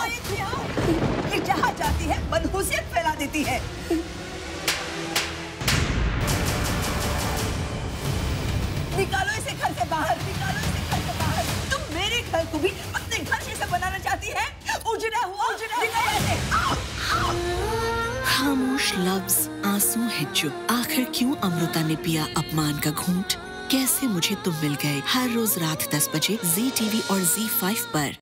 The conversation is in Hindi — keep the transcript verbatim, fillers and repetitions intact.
आई थी यहाँ। ये जहाँ जाती है मनहूसियत फैला देती है। निकालो इसे घर से बाहर, निकालो इसे घर से बाहर। तुम मेरे घर को भी अपने घर जैसा बनाना चाहती है? उजड़ा हुआ, उजड़ा हुआ। खामोश लफ्ज, आंसू है चुप। आखिर क्यों अमृता ने पिया अपमान का घूंट? कैसे मुझे तुम मिल गए। हर रोज रात दस बजे जी टीवी और जी फाइव पर।